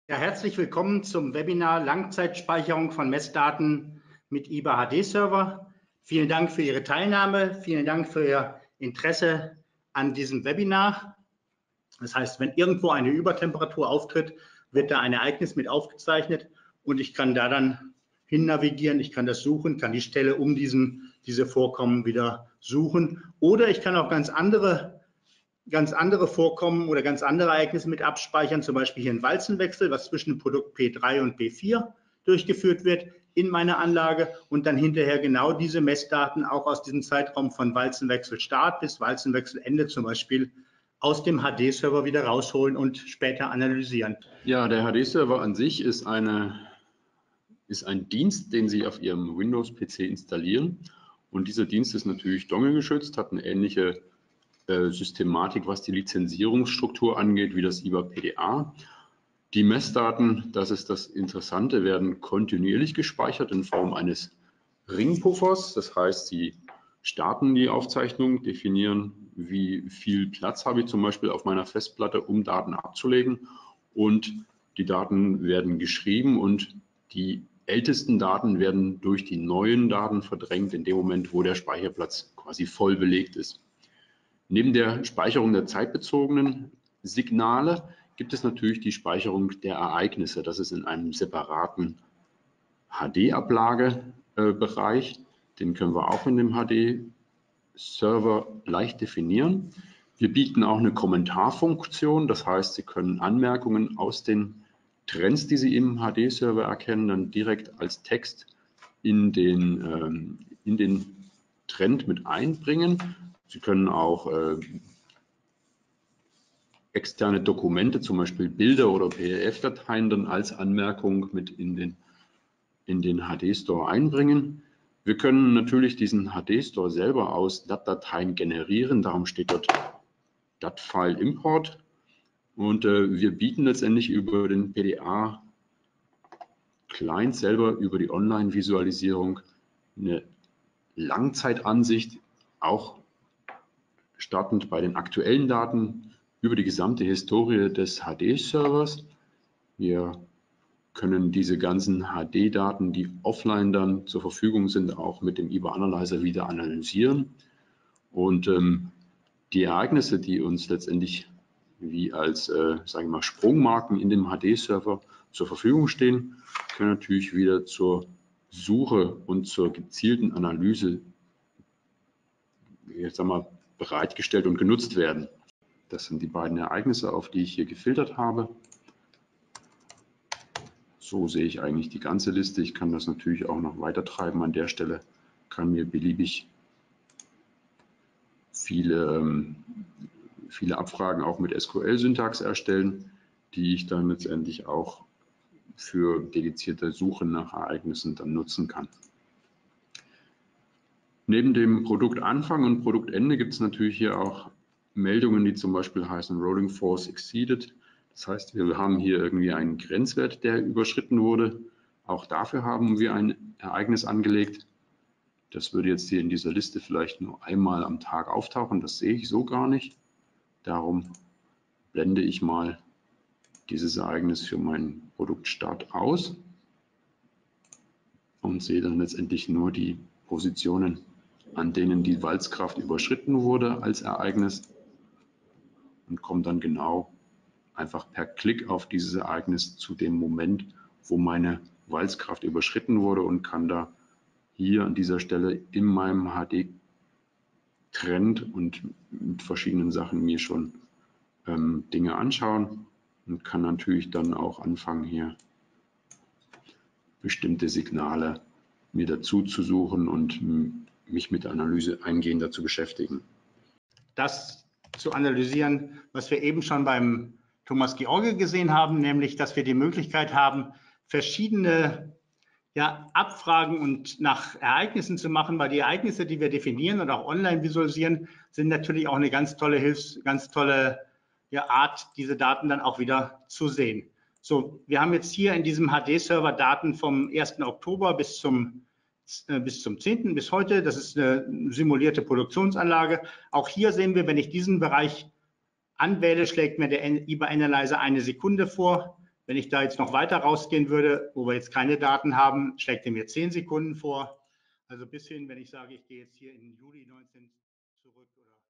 Ja, herzlich willkommen zum Webinar Langzeitspeicherung von Messdaten mit IBA HD-Server. Vielen Dank für Ihre Teilnahme, vielen Dank für Ihr Interesse an diesem Webinar. Das heißt, wenn irgendwo eine Übertemperatur auftritt, wird da ein Ereignis mit aufgezeichnet und ich kann da dann hin navigieren, ich kann das suchen, kann die Stelle um diese Vorkommen wieder suchen, oder ich kann auch ganz andere Vorkommen oder ganz andere Ereignisse mit abspeichern, zum Beispiel hier ein Walzenwechsel, was zwischen dem Produkt P3 und P4 durchgeführt wird in meiner Anlage und dann hinterher genau diese Messdaten auch aus diesem Zeitraum von Walzenwechselstart bis Walzenwechselende zum Beispiel aus dem HD-Server wieder rausholen und später analysieren. Ja, der HD-Server an sich ist ein Dienst, den Sie auf Ihrem Windows-PC installieren. Und dieser Dienst ist natürlich dongle-geschützt, hat eine ähnliche Systematik, was die Lizenzierungsstruktur angeht, wie das IBA PDA. Die Messdaten, das ist das Interessante, werden kontinuierlich gespeichert in Form eines Ringpuffers. Das heißt, Sie starten die Aufzeichnung, definieren, wie viel Platz habe ich zum Beispiel auf meiner Festplatte, um Daten abzulegen. Und die Daten werden geschrieben und die ältesten Daten werden durch die neuen Daten verdrängt in dem Moment, wo der Speicherplatz quasi voll belegt ist. Neben der Speicherung der zeitbezogenen Signale gibt es natürlich die Speicherung der Ereignisse. Das ist in einem separaten HD-Ablagebereich. Den können wir auch in dem HD-Server leicht definieren. Wir bieten auch eine Kommentarfunktion. Das heißt, Sie können Anmerkungen aus den Trends, die Sie im HD-Server erkennen, dann direkt als Text in den Trend mit einbringen. Sie können auch externe Dokumente, zum Beispiel Bilder oder PDF-Dateien, dann als Anmerkung mit in den HD-Store einbringen. Wir können natürlich diesen HD-Store selber aus DAT-Dateien generieren. Darum steht dort DAT-File-Import. Und wir bieten letztendlich über den PDA-Client selber, über die Online-Visualisierung, eine Langzeitansicht, auch startend bei den aktuellen Daten über die gesamte Historie des HD-Servers. Wir können diese ganzen HD-Daten, die offline dann zur Verfügung sind, auch mit dem IBA Analyzer wieder analysieren. Und die Ereignisse, die uns letztendlich wie als sagen wir mal, Sprungmarken in dem HD-Server zur Verfügung stehen, können natürlich wieder zur Suche und zur gezielten Analyse jetzt einmal bereitgestellt und genutzt werden. Das sind die beiden Ereignisse, auf die ich hier gefiltert habe. So sehe ich eigentlich die ganze Liste. Ich kann das natürlich auch noch weiter treiben. An der Stelle kann mir beliebig viele Abfragen auch mit SQL-Syntax erstellen, die ich dann letztendlich auch für dedizierte Suche nach Ereignissen dann nutzen kann. Neben dem Produktanfang und Produktende gibt es natürlich hier auch Meldungen, die zum Beispiel heißen Rolling Force Exceeded. Das heißt, wir haben hier irgendwie einen Grenzwert, der überschritten wurde. Auch dafür haben wir ein Ereignis angelegt. Das würde jetzt hier in dieser Liste vielleicht nur einmal am Tag auftauchen. Das sehe ich so gar nicht. Darum blende ich mal dieses Ereignis für meinen Produktstart aus und sehe dann letztendlich nur die Positionen, an denen die Walzkraft überschritten wurde als Ereignis und komme dann genau einfach per Klick auf dieses Ereignis zu dem Moment, wo meine Walzkraft überschritten wurde und kann da hier an dieser Stelle in meinem HD-Trend und mit verschiedenen Sachen mir schon Dinge anschauen und kann natürlich dann auch anfangen, hier bestimmte Signale mir dazu zu suchen und mich mit der Analyse eingehender zu beschäftigen. Das zu analysieren, was wir eben schon beim Thomas George gesehen haben, nämlich, dass wir die Möglichkeit haben, verschiedene Abfragen und nach Ereignissen zu machen, weil die Ereignisse, die wir definieren und auch online visualisieren, sind natürlich auch eine ganz tolle Art, diese Daten dann auch wieder zu sehen. So, wir haben jetzt hier in diesem HD-Server Daten vom 1. Oktober bis zum 10. bis heute. Das ist eine simulierte Produktionsanlage. Auch hier sehen wir, wenn ich diesen Bereich anwähle, schlägt mir der IBA Analyzer eine Sekunde vor. Wenn ich da jetzt noch weiter rausgehen würde, wo wir jetzt keine Daten haben, schlägt er mir 10 Sekunden vor. Also bis hin, wenn ich sage, ich gehe jetzt hier in Juli 19 zurück oder